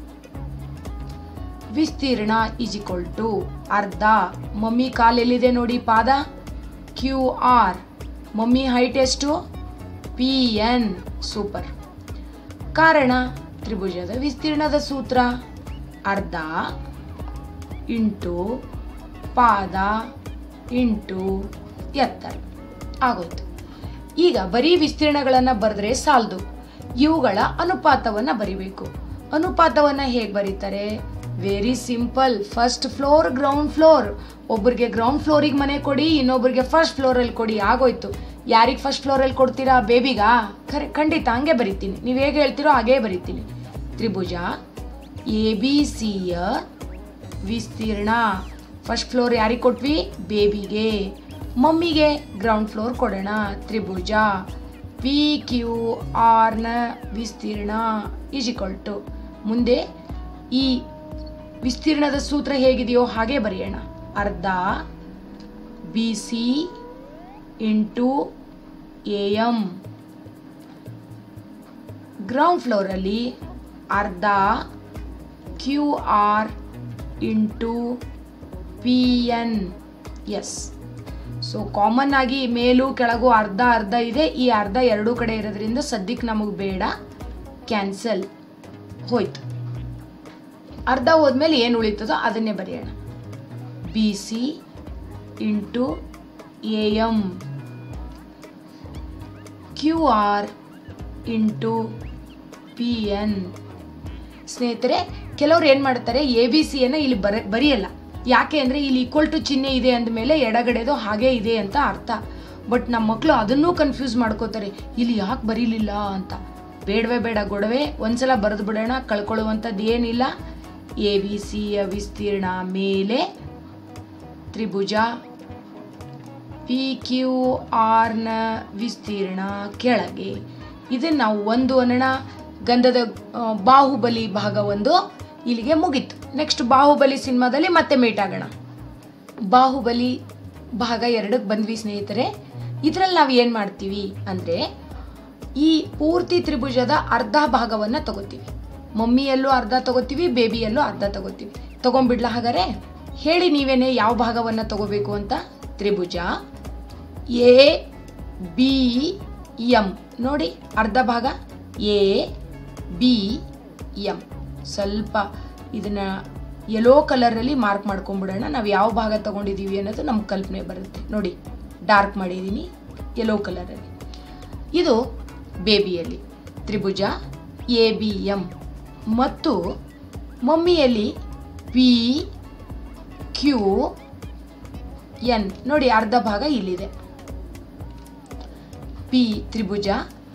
ವಿಸ್ತೀರ್ಣ ಈಸ್ ಈಕ್ವಲ್ ಟು ಅರ್ಧ. ಮಮ್ಮಿ ಕಾಲೆಲ್ಲಿದೆ ನೋಡಿ, ಪಾದ QR. ಮಮ್ಮಿ ಹೈಟ್ ಎಷ್ಟು? PN. ಸೂಪರ್. ಕಾರಣ ತ್ರಿಭುಜದ ವಿಸ್ತೀರ್ಣದ ಸೂತ್ರ ಅರ್ಧ ಇಂಟು ಪಾದ ಇಂಟು ಎತ್ತರ ಆಗೋಯ್ತು. ಈಗ ಬರೀ ವಿಸ್ತೀರ್ಣಗಳನ್ನು ಬರೆದ್ರೆ ಸಾಲದು, ಇವುಗಳ ಅನುಪಾತವನ್ನು ಬರಿಬೇಕು. ಅನುಪಾತವನ್ನು ಹೇಗೆ ಬರೀತಾರೆ? Very simple. First floor ground floor, ಒಬ್ಬರಿಗೆ ಗ್ರೌಂಡ್ ಫ್ಲೋರಿಗೆ ಮನೆ ಕೊಡಿ, ಇನ್ನೊಬ್ಬರಿಗೆ ಫಸ್ಟ್ ಫ್ಲೋರಲ್ಲಿ ಕೊಡಿ, ಆಗೋಯ್ತು. ಯಾರಿಗೆ ಫಸ್ಟ್ ಫ್ಲೋರಲ್ಲಿ ಕೊಡ್ತೀರಾ? ಬೇಬಿಗಾ? ಖಂಡಿತ ಹಂಗೆ ಬರಿತೀನಿ, ನೀವು ಹೇಗೆ ಹೇಳ್ತೀರೋ ಹಾಗೇ ಬರಿತೀನಿ. ತ್ರಿಭುಜ ABCಯ ವಿಸ್ತೀರ್ಣ ಫಸ್ಟ್ ಫ್ಲೋರ್ ಯಾರಿಗೆ ಕೊಟ್ವಿ? ಬೇಬಿಗೆ. ಮಮ್ಮಿಗೆ ಗ್ರೌಂಡ್ ಫ್ಲೋರ್ ಕೊಡೋಣ. ತ್ರಿಭುಜ PQR ನ ವಿಸ್ತೀರ್ಣ ಈಸ್ ಈಕ್ವಲ್ ಟು, ಮುಂದೆ ಈ ವಿಸ್ತೀರ್ಣದ ಸೂತ್ರ ಹೇಗಿದೆಯೋ ಹಾಗೆ ಬರೆಯೋಣ. ಅರ್ಧ BC ಇಂಟು AM. ಗ್ರೌಂಡ್ ಫ್ಲೋರಲ್ಲಿ ಅರ್ಧ QR into PN. Yes. So common ಆಗಿ ಮೇಲೂ ಕೆಳಗೂ ಅರ್ಧ ಅರ್ಧ ಇದೆ. ಈ ಅರ್ಧ ಎರಡೂ ಕಡೆ ಇರೋದ್ರಿಂದ ಸದ್ಯಕ್ಕೆ ನಮಗೆ ಬೇಡ, ಕ್ಯಾನ್ಸಲ್ ಹೋಯ್ತು. ಅರ್ಧ ಹೋದ್ಮೇಲೆ ಏನು ಉಳಿತದೋ ಅದನ್ನೇ ಬರೆಯೋಣ. BC into AM QR into PN. ಸ್ನೇಹಿತರೆ, ಕೆಲವ್ರು ಏನು ಮಾಡ್ತಾರೆ, ABCಯನ್ನು ಇಲ್ಲಿ ಬರೆಯಲ್ಲ. ಯಾಕೆ ಅಂದರೆ ಇಲ್ಲಿ ಈಕ್ವಲ್ ಟು ಚಿಹ್ನೆ ಇದೆ ಅಂದಮೇಲೆ ಎಡಗಡೆದು ಹಾಗೇ ಇದೆ ಅಂತ ಅರ್ಥ. ಬಟ್ ನಮ್ಮ ಮಕ್ಕಳು ಅದನ್ನೂ ಕನ್ಫ್ಯೂಸ್ ಮಾಡ್ಕೋತಾರೆ, ಇಲ್ಲಿ ಯಾಕೆ ಬರೀಲಿಲ್ಲ ಅಂತ. ಬೇಡವೇ ಬೇಡ, ಗೊಡವೆ ಒಂದ್ಸಲ ಬರೆದು ಬಿಡೋಣ, ಕಳ್ಕೊಳ್ಳುವಂಥದ್ದು ಏನಿಲ್ಲ. ABCಯ ವಿಸ್ತೀರ್ಣ ಮೇಲೆ ತ್ರಿಭುಜ PQR ನ ವಿಸ್ತೀರ್ಣ ಕೆಳಗೆ. ಇದನ್ನು ನಾವು ಒಂದು ಅನ್ನೋಣ. ಗಂಧದ ಬಾಹುಬಲಿ ಭಾಗ 1 ಇಲ್ಲಿಗೆ ಮುಗೀತು. ನೆಕ್ಸ್ಟ್ ಬಾಹುಬಲಿ ಸಿನಿಮಾದಲ್ಲಿ ಮತ್ತೆ ಮೀಟ್ ಆಗೋಣ. ಬಾಹುಬಲಿ ಭಾಗ 2ಕ್ಕೆ ಬಂದ್ವಿ ಸ್ನೇಹಿತರೆ. ಇದರಲ್ಲಿ ನಾವು ಏನು ಮಾಡ್ತೀವಿ ಅಂದರೆ, ಈ ಪೂರ್ತಿ ತ್ರಿಭುಜದ ಅರ್ಧ ಭಾಗವನ್ನು ತಗೋತೀವಿ. ಮಮ್ಮಿಯಲ್ಲೂ ಅರ್ಧ ತಗೋತೀವಿ, ಬೇಬಿಯಲ್ಲೂ ಅರ್ಧ ತಗೋತೀವಿ. ತಗೊಂಡ್ಬಿಡ್ಲಾ? ಹಾಗಾದ್ರೆ ಹೇಳಿ ನೀವೇನೆ ಯಾವ ಭಾಗವನ್ನು ತಗೋಬೇಕು ಅಂತ. ತ್ರಿಭುಜ ABM ನೋಡಿ, ಅರ್ಧ ಭಾಗ ABM. ಸ್ವಲ್ಪ ಇದನ್ನ ಯೆಲ್ಲೋ ಕಲರಲ್ಲಿ ಮಾರ್ಕ್ ಮಾಡ್ಕೊಂಡ್ಬಿಡೋಣ. ನಾವು ಯಾವ ಭಾಗ ತಗೊಂಡಿದ್ದೀವಿ ಅನ್ನೋದು ನಮ್ಗೆ ಕಲ್ಪನೆ ಬರುತ್ತೆ. ನೋಡಿ, ಡಾರ್ಕ್ ಮಾಡಿದ್ದೀನಿ ಯೆಲ್ಲೋ ಕಲರಲ್ಲಿ. ಇದು ಬೇಬಿಯಲ್ಲಿ ತ್ರಿಭುಜ ABM ಮತ್ತು ಮಮ್ಮಿಯಲ್ಲಿ PQN. ನೋಡಿ, ಅರ್ಧ ಭಾಗ ಇಲ್ಲಿದೆ. ತ್ರಿಭುಜ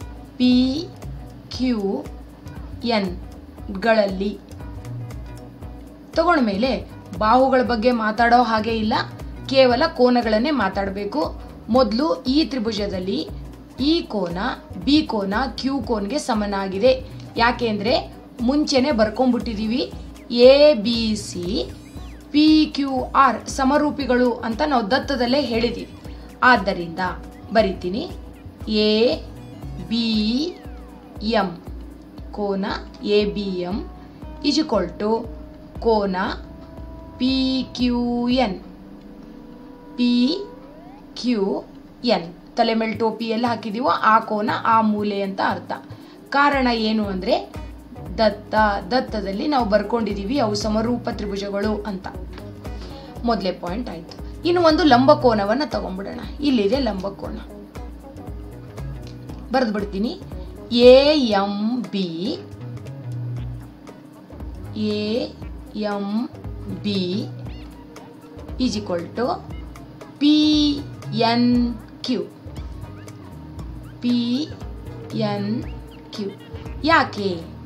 PQN ಗಳಲ್ಲಿ ತಗೊಂಡ್ಮೇಲೆ ಬಾಹುಗಳ ಬಗ್ಗೆ ಮಾತಾಡೋ ಹಾಗೆ ಇಲ್ಲ, ಕೇವಲ ಕೋನಗಳನ್ನೇ ಮಾತಾಡಬೇಕು. ಮೊದಲು ಈ ತ್ರಿಭುಜದಲ್ಲಿ ಈ ಕೋನ ಬಿ ಕೋನ ಕ್ಯೂ ಕೋನ್ಗೆ ಸಮನಾಗಿದೆ. ಯಾಕೆ ಅಂದರೆ ಮುಂಚೆನೆ ಬರ್ಕೊಂಡ್ಬಿಟ್ಟಿದ್ದೀವಿ, ABC PQR ಸಮರೂಪಿಗಳು ಅಂತ ನಾವು ದತ್ತದಲ್ಲೇ ಹೇಳಿದ್ದೀವಿ. ಆದ್ದರಿಂದ ಬರಿತೀನಿ, ABM ಕೋನ ABM ಈಸ್ ಈಕ್ವಲ್ ಟು ಕೋನ PQN. ತಲೆ ಮೇಲೆ ಟೋಪಿ ಎಲ್ಲ ಹಾಕಿದೀವೋ ಆ ಕೋನ ಆ ಮೂಲೆ ಅಂತ ಅರ್ಥ. ಕಾರಣ ಏನು ಅಂದರೆ ದತ್ತದಲ್ಲಿ ನಾವು ಬರ್ಕೊಂಡಿದ್ದೀವಿ ಅವು ಸಮರೂಪ ತ್ರಿಭುಜಗಳು ಅಂತ. ಮೊದಲೇ ಪಾಯಿಂಟ್ ಆಯಿತು. ಇನ್ನು ಒಂದು ಲಂಬಕೋನವನ್ನು ತಗೊಂಡ್ಬಿಡೋಣ. ಇಲ್ಲಿದೆ ಲಂಬಕೋನ, ಬರೆದು ಬಿಡ್ತೀನಿ. AMB is equal to PNQ. ಯಾಕೆ?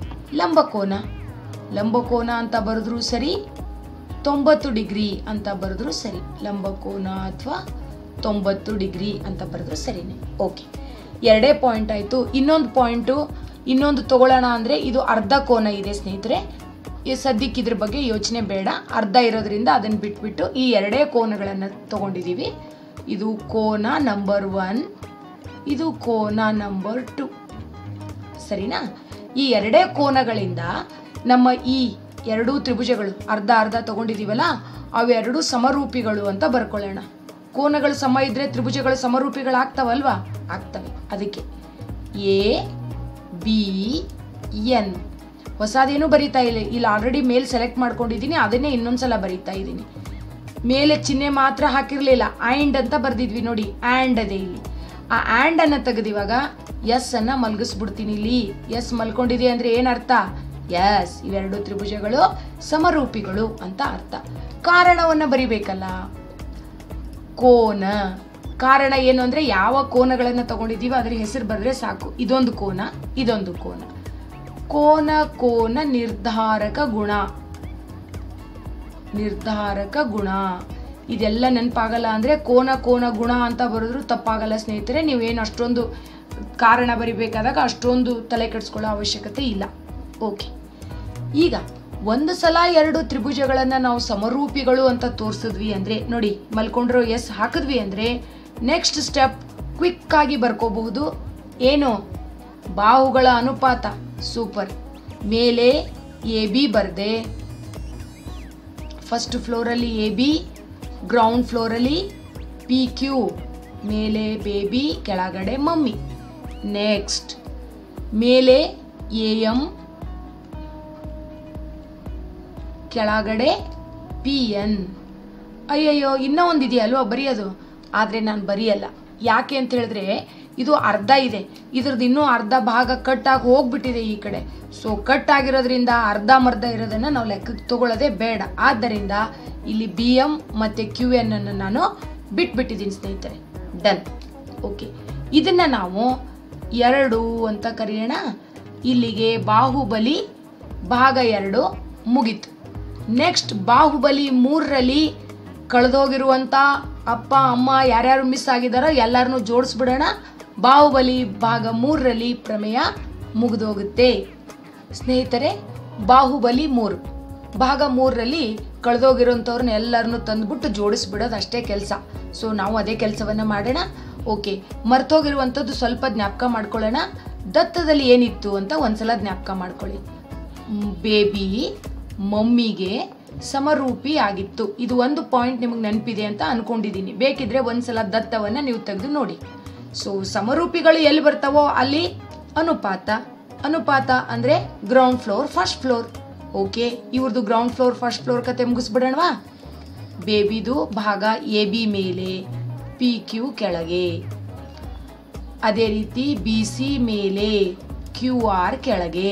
ಲಂಬಕೋನ ಅಂತ ಬರೆದ್ರು ಸರಿ, 90 ಡಿಗ್ರಿ ಅಂತ ಬರೆದ್ರು ಸರಿ. ಲಂಬಕೋನ ಅಥವಾ 90 ಡಿಗ್ರಿ ಅಂತ ಬರೆದ್ರು ಸರಿನೇ. ಓಕೆ, ಎರಡೇ ಪಾಯಿಂಟ್ ಆಯಿತು. ಇನ್ನೊಂದು ಪಾಯಿಂಟು, ಇನ್ನೊಂದು ತಗೊಳ್ಳೋಣ ಅಂದರೆ ಇದು ಅರ್ಧ ಕೋನ ಇದೆ ಸ್ನೇಹಿತರೆ. ಸದ್ಯಕ್ಕೆ ಇದ್ರ ಬಗ್ಗೆ ಯೋಚನೆ ಬೇಡ, ಅರ್ಧ ಇರೋದ್ರಿಂದ ಅದನ್ನು ಬಿಟ್ಬಿಟ್ಟು ಈ ಎರಡೇ ಕೋನಗಳನ್ನು ತಗೊಂಡಿದ್ದೀವಿ. ಇದು ಕೋನ ನಂಬರ್ 1, ಇದು ಕೋನ ನಂಬರ್ 2, ಸರಿನಾ? ಈ ಎರಡೇ ಕೋನಗಳಿಂದ ನಮ್ಮ ಈ ಎರಡೂ ತ್ರಿಭುಜಗಳು ಅರ್ಧ ಅರ್ಧ ತಗೊಂಡಿದ್ದೀವಲ್ಲ, ಅವೆರಡು ಸಮರೂಪಿಗಳು ಅಂತ ಬರ್ಕೊಳ್ಳೋಣ. ಕೋನಗಳು ಸಮ ಇದ್ರೆ ತ್ರಿಭುಜಗಳು ಸಮರೂಪಿಗಳಾಗ್ತಾವಲ್ವಾ? ಆಗ್ತವೆ. ಅದಕ್ಕೆ ABN ಹೊಸದೇನು ಬರೀತಾ ಇಲ್ಲ, ಇಲ್ಲಿ ಆಲ್ರೆಡಿ ಮೇಲ್ ಸೆಲೆಕ್ಟ್ ಮಾಡ್ಕೊಂಡಿದ್ದೀನಿ, ಅದನ್ನೇ ಇನ್ನೊಂದ್ಸಲ ಬರೀತಾ ಇದ್ದೀನಿ. ಮೇಲೆ ಚಿಹ್ನೆ ಮಾತ್ರ ಹಾಕಿರ್ಲಿಲ್ಲ, ಆ್ಯಂಡ್ ಅಂತ ಬರ್ದಿದ್ವಿ ನೋಡಿ, ಆ್ಯಂಡ್ ಅದೇ ಇಲ್ಲಿ. ಆ ಆ್ಯಂಡ್ ಅನ್ನ ತೆಗೆದಿವಾಗ ಎಸ್ ಅನ್ನ ಮಲಗಿಸ್ಬಿಡ್ತೀನಿ. ಇಲ್ಲಿ ಎಸ್ ಮಲ್ಕೊಂಡಿದೆ ಅಂದ್ರೆ ಏನರ್ಥ? ಎಸ್, ಇವೆರಡು ತ್ರಿಭುಜಗಳು ಸಮರೂಪಿಗಳು ಅಂತ ಅರ್ಥ. ಕಾರಣವನ್ನ ಬರಿಬೇಕಲ್ಲ, ಕೋನ. ಕಾರಣ ಏನು ಅಂದ್ರೆ ಯಾವ ಕೋನಗಳನ್ನ ತಗೊಂಡಿದೀವಿ ಅದ್ರ ಹೆಸರು ಬರೆದ್ರೆ ಸಾಕು. ಇದೊಂದು ಕೋನ, ಇದೊಂದು ಕೋನ. ಕೋನ ಕೋನ ನಿರ್ಧಾರಕ ಗುಣ, ನಿರ್ಧಾರಕ ಗುಣ. ಇದೆಲ್ಲ ನೆನಪಾಗಲ್ಲ ಅಂದ್ರೆ ಕೋನ ಕೋನ ಗುಣ ಅಂತ ಬರೆದ್ರು ತಪ್ಪಾಗಲ್ಲ ಸ್ನೇಹಿತರೆ. ನೀವೇನು ಅಷ್ಟೊಂದು ಕಾರಣ ಬರಿಬೇಕಾದಾಗ ಅಷ್ಟೊಂದು ತಲೆ ಕೆಡಿಸ್ಕೊಳ್ಳೋ ಅವಶ್ಯಕತೆ ಇಲ್ಲ. ಓಕೆ, ಈಗ ಒಂದು ಸಲ ಎರಡು ತ್ರಿಭುಜಗಳನ್ನ ನಾವು ಸಮರೂಪಿಗಳು ಅಂತ ತೋರಿಸಿದ್ವಿ ಅಂದ್ರೆ ನೋಡಿ, ಮಲ್ಕೊಂಡ್ರು ಎಸ್ ಹಾಕಿದ್ವಿ ಅಂದ್ರೆ ನೆಕ್ಸ್ಟ್ ಸ್ಟೆಪ್ ಕ್ವಿಕ್ ಆಗಿ ಬರ್ಕೋಬಹುದು. ಏನು? ಬಾಹುಗಳ ಅನುಪಾತ. ಸೂಪರ್. ಮೇಲೆ AB ಬರ್ದೆ, ಫಸ್ಟ್ ಫ್ಲೋರಲ್ಲಿ AB, ಗ್ರೌಂಡ್ ಫ್ಲೋರಲ್ಲಿ PQ, ಮೇಲೆ ಬೇಬಿ, ಕೆಳಗಡೆ ಮಮ್ಮಿ. ನೆಕ್ಸ್ಟ್ ಮೇಲೆ AM, ಕೆಳಗಡೆ PN. ಅಯ್ಯಯ್ಯೋ, ಇನ್ನೂ ಒಂದಿದೆಯಲ್ವ ಬರೆಯೋದು, ಆದರೆ ನಾನು ಬರೆಯಲ್ಲ. ಯಾಕೆ ಅಂತ ಹೇಳಿದ್ರೆ ಇದು ಅರ್ಧ ಇದೆ, ಇದ್ರದ್ದು ಇನ್ನೂ ಅರ್ಧ ಭಾಗ ಕಟ್ಟಾಗಿ ಹೋಗ್ಬಿಟ್ಟಿದೆ ಈ ಕಡೆ. ಸೊ ಕಟ್ ಆಗಿರೋದ್ರಿಂದ ಅರ್ಧ ಮರ್ಧ ಇರೋದನ್ನು ನಾವು ಲೆಕ್ಕಕ್ಕೆ ತಗೊಳ್ಳೋದೇ ಬೇಡ. ಆದ್ದರಿಂದ ಇಲ್ಲಿ BM ಮತ್ತು QN ಅನ್ನು ನಾನು ಬಿಟ್ಬಿಟ್ಟಿದ್ದೀನಿ ಸ್ನೇಹಿತರೆ. ಡನ್. ಓಕೆ, ಇದನ್ನು ನಾವು 2 ಅಂತ ಕರೆಯೋಣ. ಇಲ್ಲಿಗೆ ಬಾಹುಬಲಿ ಭಾಗ 2 ಮುಗೀತು. ನೆಕ್ಸ್ಟ್ ಬಾಹುಬಲಿ 3ರಲ್ಲಿ ಕಳೆದೋಗಿರುವಂಥ ಅಪ್ಪ ಅಮ್ಮ ಯಾರ್ಯಾರು ಮಿಸ್ ಆಗಿದಾರೋ ಎಲ್ಲರನ್ನೂ ಜೋಡಿಸ್ಬಿಡೋಣ. ಬಾಹುಬಲಿ ಭಾಗ 3ರಲ್ಲಿ ಪ್ರಮೇಯ ಮುಗಿದೋಗುತ್ತೆ ಸ್ನೇಹಿತರೆ. ಬಾಹುಬಲಿ 3 ಭಾಗ 3ರಲ್ಲಿ ಕಳೆದೋಗಿರೋಂಥವ್ರನ್ನ ಎಲ್ಲರನ್ನೂ ತಂದುಬಿಟ್ಟು ಜೋಡಿಸ್ಬಿಡೋದು ಅಷ್ಟೇ ಕೆಲಸ. ಸೊ ನಾವು ಅದೇ ಕೆಲಸವನ್ನು ಮಾಡೋಣ. ಓಕೆ, ಮರ್ತೋಗಿರುವಂಥದ್ದು ಸ್ವಲ್ಪ ಜ್ಞಾಪಕ ಮಾಡ್ಕೊಳ್ಳೋಣ. ದತ್ತದಲ್ಲಿ ಏನಿತ್ತು ಅಂತ ಒಂದ್ಸಲ ಜ್ಞಾಪಕ ಮಾಡ್ಕೊಳ್ಳಿ. ಬೇಬಿ ಮಮ್ಮಿಗೆ ಸಮರೂಪಿ ಆಗಿತ್ತು. ಇದು ಒಂದು ಪಾಯಿಂಟ್ ನಿಮಗೆ ನೆನಪಿದೆ ಅಂತ ಅನ್ಕೊಂಡಿದ್ದೀನಿ. ಬೇಕಿದ್ರೆ ಒಂದ್ಸಲ ದತ್ತವನ್ನ ನೀವು ತೆಗೆದು ನೋಡಿ. ಸೊ ಸಮರೂಪಿಗಳು ಎಲ್ಲಿ ಬರ್ತಾವೋ ಅಲ್ಲಿ ಅನುಪಾತ. ಅನುಪಾತ ಅಂದ್ರೆ ground floor first floor. Okay, ಇವ್ರದ್ದು ಗ್ರೌಂಡ್ ಫ್ಲೋರ್ ಫಸ್ಟ್ ಫ್ಲೋರ್ ಕತೆ ಮುಗಿಸ್ಬಿಡೋಣವಾ? ಬೇಬಿದು ಭಾಗ AB ಮೇಲೆ, PQ ಕೆಳಗೆ. ಅದೇ ರೀತಿ BC ಮೇಲೆ, QR ಕೆಳಗೆ.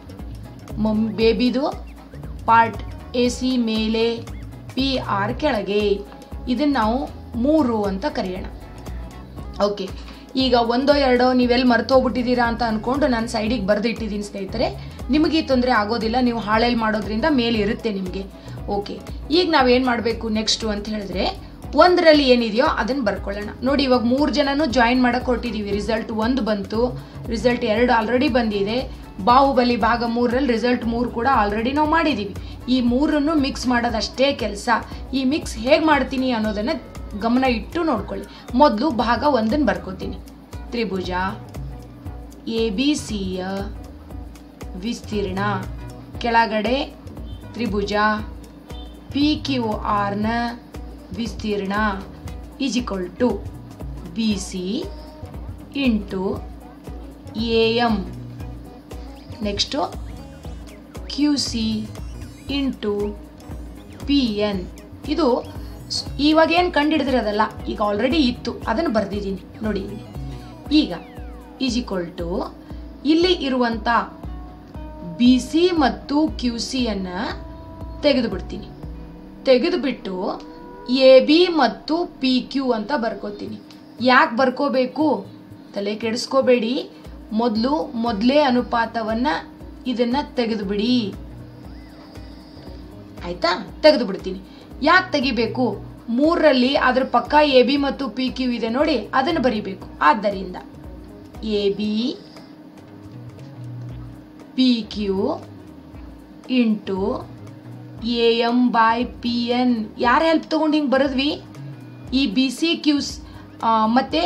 ಬೇಬಿದು ಪಾರ್ಟ್ AC ಮೇಲೆ, PR ಕೆಳಗೆ. ಇದನ್ನ ನಾವು 3 ಅಂತ ಕರೆಯೋಣ. ಓಕೆ, ಈಗ 1 2 ನೀವೆಲ್ಲಿ ಮರ್ತೋಗ್ಬಿಟ್ಟಿದ್ದೀರಾ ಅಂತ ಅನ್ಕೊಂಡು ನಾನು ಸೈಡಿಗೆ ಬರೆದಿಟ್ಟಿದ್ದೀನಿ ಸ್ನೇಹಿತರೆ. ನಿಮಗೆ ಈ ತೊಂದರೆ ಆಗೋದಿಲ್ಲ, ನೀವು ಹಾಳೆಯಲ್ಲಿ ಮಾಡೋದ್ರಿಂದ ಮೇಲೆ ಇರುತ್ತೆ ನಿಮಗೆ. ಓಕೆ, ಈಗ ನಾವೇನು ಮಾಡಬೇಕು ನೆಕ್ಸ್ಟು ಅಂತ ಹೇಳಿದ್ರೆ 1ರಲ್ಲಿ ಏನಿದೆಯೋ ಅದನ್ನು ಬರ್ಕೊಳ್ಳೋಣ. ನೋಡಿ, ಇವಾಗ 3 ಜನನು ಜಾಯಿನ್ ಮಾಡಕ್ಕೆ ಹೊರಟಿದ್ದೀವಿ. ರಿಸಲ್ಟ್ 1 ಬಂತು, ರಿಸಲ್ಟ್ 2 ಆಲ್ರೆಡಿ ಬಂದಿದೆ. ಬಾಹುಬಲಿ ಭಾಗ 3ರಲ್ಲಿ ರಿಸಲ್ಟ್ 3 ಕೂಡ ಆಲ್ರೆಡಿ ನಾವು ಮಾಡಿದ್ದೀವಿ. ಈ 3ನ್ನು ಮಿಕ್ಸ್ ಮಾಡೋದಷ್ಟೇ ಕೆಲಸ. ಈ ಮಿಕ್ಸ್ ಹೇಗೆ ಮಾಡ್ತೀನಿ ಅನ್ನೋದನ್ನು ಗಮನ ಇಟ್ಟು ನೋಡ್ಕೊಳ್ಳಿ. ಮೊದಲು ಭಾಗ 1ನ್ನು ಬರ್ಕೋತೀನಿ. ತ್ರಿಭುಜ ABCಯ ವಿಸ್ತೀರ್ಣ, ಕೆಳಗಡೆ ತ್ರಿಭುಜ PQRನ ವಿಸ್ತೀರ್ಣ = BC into AM. Next QC into PN. ಇದು ಇವಾಗ ಏನು ಕಂಡುಹಿಡಿದಿರೋದಲ್ಲ, ಈಗ ಆಲ್ರೆಡಿ ಇತ್ತು, ಅದನ್ನು ಬರೆದಿದ್ದೀನಿ ನೋಡಿ. ಈಗ = ಇಲ್ಲಿ ಇರುವಂಥ BC ಮತ್ತು QCಯನ್ನು ತೆಗೆದುಬಿಡ್ತೀನಿ. ತೆಗೆದುಬಿಟ್ಟು AB ಮತ್ತು PQ ಅಂತ ಬರ್ಕೋತೀನಿ. ಯಾಕೆ ಬರ್ಕೋಬೇಕು ತಲೆ ಕೆಡಿಸ್ಕೋಬೇಡಿ. ಮೊದಲೇ ಅನುಪಾತವನ್ನು ಇದನ್ನು ತೆಗೆದುಬಿಡಿ. ಆಯ್ತಾ? ತೆಗೆದುಬಿಡ್ತೀನಿ. ಯಾಕೆ ತೆಗಿಬೇಕು? 3ರಲ್ಲಿ ಅದ್ರ ಪಕ್ಕ AB ಮತ್ತು PQ ಇದೆ ನೋಡಿ, ಅದನ್ನು ಬರಿಬೇಕು. ಆದ್ದರಿಂದ AB P Q into A M by P N. ಯಾರು ಹೆಲ್ಪ್ ತೊಗೊಂಡು ಹಿಂಗೆ ಬರೆದ್ವಿ? ಈ ಬಿ ಸಿ ಕ್ಯೂಸ್ ಮತ್ತು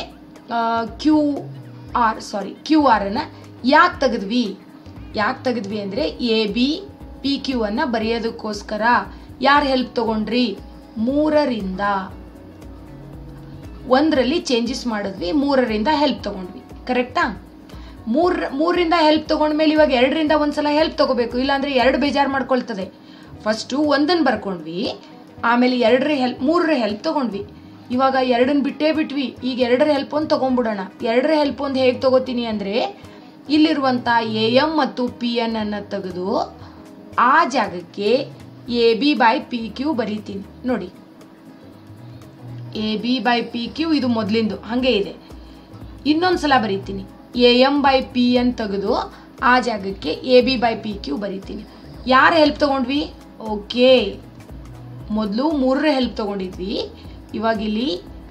ಕ್ಯೂ ಆರನ್ನು ಯಾಕೆ ತೆಗೆದ್ವಿ ಅಂದರೆ ಎ ಬಿ ಪಿ ಕ್ಯೂ ಅನ್ನು ಬರೆಯೋದಕ್ಕೋಸ್ಕರ. ಯಾರು ಹೆಲ್ಪ್ ತೊಗೊಂಡ್ರಿ? 3ರಿಂದ 1ರಲ್ಲಿ ಚೇಂಜಸ್ ಮಾಡಿದ್ವಿ, 3ರಿಂದ ಹೆಲ್ಪ್ ತೊಗೊಂಡ್ವಿ. ಕರೆಕ್ಟಾ? 3ರಿಂದ ಹೆಲ್ಪ್ ತೊಗೊಂಡ್ಮೇಲೆ ಇವಾಗ 2ರಿಂದ ಒಂದ್ಸಲ ಹೆಲ್ಪ್ ತೊಗೋಬೇಕು, ಇಲ್ಲಾಂದರೆ 2 ಬೇಜಾರು ಮಾಡ್ಕೊಳ್ತದೆ. ಫಸ್ಟು 1ನ್ನು ಬರ್ಕೊಂಡ್ವಿ, ಆಮೇಲೆ 3ರ ಹೆಲ್ಪ್ ತೊಗೊಂಡ್ವಿ. ಇವಾಗ 2ನ್ನು ಬಿಟ್ವಿ, ಈಗ 2ರ ಹೆಲ್ಪ್ ಒಂದು ತೊಗೊಂಡ್ಬಿಡೋಣ. 2ರ ಹೆಲ್ಪ್ ಒಂದು ಹೇಗೆ ತೊಗೋತೀನಿ ಅಂದರೆ, ಇಲ್ಲಿರುವಂಥ ಎ ಎಮ್ ಮತ್ತು ಪಿ ಎನ್ ಅನ್ನು ತೆಗೆದು ಆ ಜಾಗಕ್ಕೆ A B by P Q ಬರೀತೀನಿ. ನೋಡಿ, A B by P Q ಇದು ಮೊದಲಿಂದು ಹಾಗೆ ಇದೆ. ಇನ್ನೊಂದು ಸಲ ಬರೀತೀನಿ, A M by P N ತೆಗೆದು ಆ ಜಾಗಕ್ಕೆ A B by P Q ಬರೀತೀನಿ. ಯಾರು ಹೆಲ್ಪ್ ತೊಗೊಂಡ್ವಿ? ಓಕೆ, ಮೊದಲು 3ರ ಹೆಲ್ಪ್ ತೊಗೊಂಡಿದ್ವಿ, ಇವಾಗ ಇಲ್ಲಿ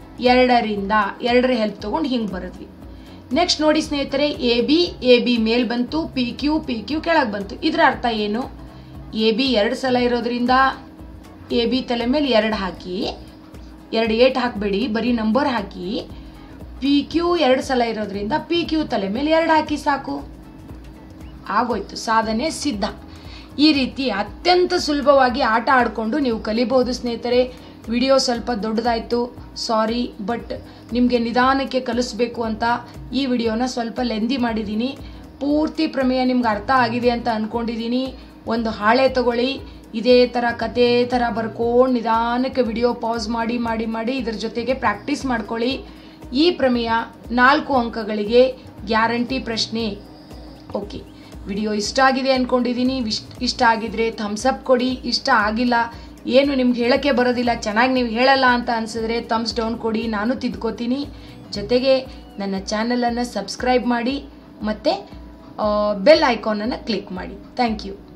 2ರ ಹೆಲ್ಪ್ ತೊಗೊಂಡು ಹಿಂಗೆ ಬರೆದ್ವಿ. ನೆಕ್ಸ್ಟ್ ನೋಡಿ ಸ್ನೇಹಿತರೆ, ಎ ಬಿ ಮೇಲೆ ಬಂತು, ಪಿ ಕ್ಯೂ ಕೆಳಗೆ ಬಂತು. ಇದರ ಅರ್ಥ ಏನು? ಎ ಬಿ 2 ಸಲ ಇರೋದ್ರಿಂದ ಎ ಬಿ ತಲೆ ಮೇಲೆ 2 ಹಾಕಿ, 2 8 ಹಾಕಬೇಡಿ, ಬರೀ ನಂಬರ್ ಹಾಕಿ. ಪಿ ಕ್ಯೂ 2 ಸಲ ಇರೋದ್ರಿಂದ ಪಿ ಕ್ಯೂ ತಲೆ ಮೇಲೆ 2 ಹಾಕಿ, ಸಾಕು, ಆಗೋಯ್ತು, ಸಾಧನೆ ಸಿದ್ಧ. ಈ ರೀತಿ ಅತ್ಯಂತ ಸುಲಭವಾಗಿ ಆಟ ಆಡಿಕೊಂಡು ನೀವು ಕಲಿಬಹುದು ಸ್ನೇಹಿತರೆ. ವಿಡಿಯೋ ಸ್ವಲ್ಪ ದೊಡ್ಡದಾಯಿತು, ಸಾರಿ, ಬಟ್ ನಿಮಗೆ ನಿಧಾನಕ್ಕೆ ಕಲಿಸ್ಬೇಕು ಅಂತ ಈ ವಿಡಿಯೋನ ಸ್ವಲ್ಪ ಲೆಂದಿ ಮಾಡಿದ್ದೀನಿ. ಪೂರ್ತಿ ಪ್ರಮೇಯ ನಿಮ್ಗೆ ಅರ್ಥ ಆಗಿದೆ ಅಂತ ಅಂದ್ಕೊಂಡಿದ್ದೀನಿ. ಒಂದು ಹಾಳೆ ತಗೊಳ್ಳಿ, ಇದೇ ಥರ ಕತೆ ಥರ ಬರ್ಕೊಂಡು ನಿಧಾನಕ್ಕೆ ವಿಡಿಯೋ ಪಾಸ್ ಮಾಡಿ ಇದ್ರ ಜೊತೆಗೆ ಪ್ರಾಕ್ಟೀಸ್ ಮಾಡ್ಕೊಳ್ಳಿ. ಈ ಪ್ರಮೇಯ 4 ಅಂಕಗಳಿಗೆ ಗ್ಯಾರಂಟಿ ಪ್ರಶ್ನೆ. ಓಕೆ, ವಿಡಿಯೋ ಇಷ್ಟ ಆಗಿದೆ ಅಂದ್ಕೊಂಡಿದ್ದೀನಿ. ಇಷ್ಟ ಆಗಿದ್ರೆ ಥಮ್ಸ್ ಅಪ್ ಕೊಡಿ. ಇಷ್ಟ ಆಗಿಲ್ಲ, ಏನು ನಿಮ್ಗೆ ಹೇಳೋಕ್ಕೆ ಬರೋದಿಲ್ಲ, ಚೆನ್ನಾಗಿ ನೀವು ಹೇಳಲ್ಲ ಅಂತ ಅನಿಸಿದ್ರೆ ಥಮ್ಸ್ ಡೌನ್ ಕೊಡಿ, ನಾನು ತಿದ್ಕೋತೀನಿ. ಜೊತೆಗೆ ನನ್ನ ಚಾನಲನ್ನು ಸಬ್ಸ್ಕ್ರೈಬ್ ಮಾಡಿ ಮತ್ತು ಬೆಲ್ ಐಕಾನನ್ನು ಕ್ಲಿಕ್ ಮಾಡಿ. Thank you.